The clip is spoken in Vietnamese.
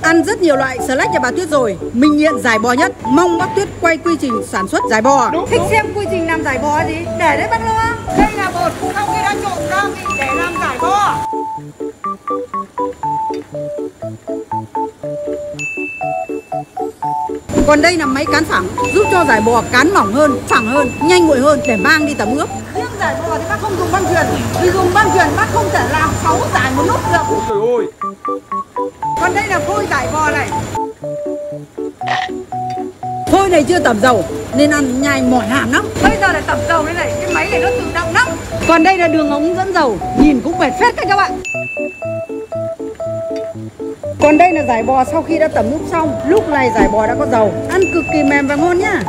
Ăn rất nhiều loại snack nhà bà Tuyết rồi, mình nghiện giải bò nhất. Mong bác Tuyết quay quy trình sản xuất giải bò. Thích xem quy trình làm giải bò gì? Để đấy bác Lo. Đây là bột sau khi đã trộn gia vị để làm giải bò. Còn đây là máy cán phẳng, giúp cho giải bò cán mỏng hơn, phẳng hơn, nhanh nguội hơn để mang đi tẩm ướp. Riêng giải bò thì bác không dùng băng chuyền, vì dùng băng chuyền bác không thể làm 6 giải một lúc được. Ôi trời ơi. Còn đây là phôi giải bò này. Phôi này chưa tẩm dầu nên ăn nhai mỏi hàm lắm. Bây giờ là tẩm dầu đây này, cái máy này nó tự động lắm. Còn đây là đường ống dẫn dầu, nhìn cũng mệt phết đấy các bạn. Còn đây là giải bò sau khi đã tẩm ướp xong. Lúc này giải bò đã có dầu, ăn cực kỳ mềm và ngon nhá.